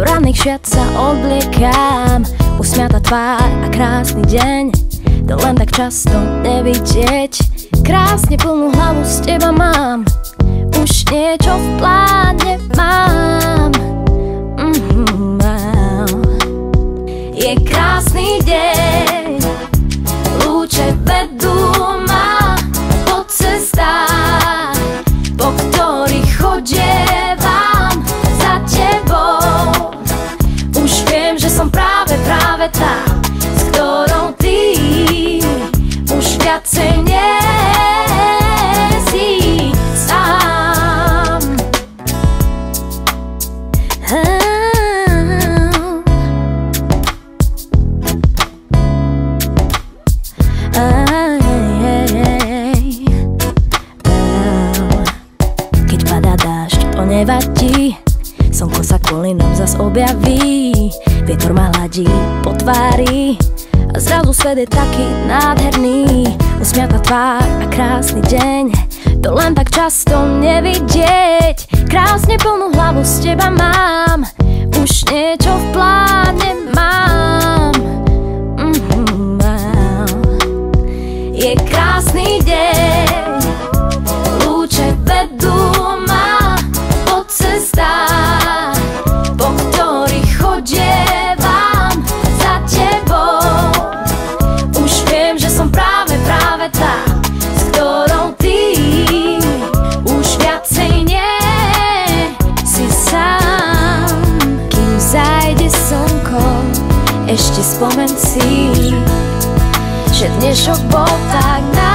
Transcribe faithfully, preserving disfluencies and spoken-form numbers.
ranných šiat sa obliekam, usmiata tvár a krásny deň, to len tak často nevidieť. Krásne plnú hlavu z teba mám, už niečo v pláne mám. Mm-hmm, wow. Je krásny deň, lúče vedú ma po cestách, po ktorých chodievam za tebou. Už viem, že som práve, práve tá, s ktorou ty už viacej nie si sám. Keď padá dážď, to nevadí, slnko sa kvôli nám zas objaví, vietor ma hladí po tvári a zrazu svet je taký nádherný. Usmiata tvár a krásny deň, to len tak často nevidieť. Krásne plnú hlavu z teba mám, už niečo v pláne mám. Mm-hmm, wow. Je krásny deň, lúče vedú ma po cestách, po ktorých chodievam za tebou. Už viem, že som práve, práve tá, s ktorou ty už viacej nie si sám. Kým zajde slnko, ešte spomen si, že dnešok bol tak nádherný.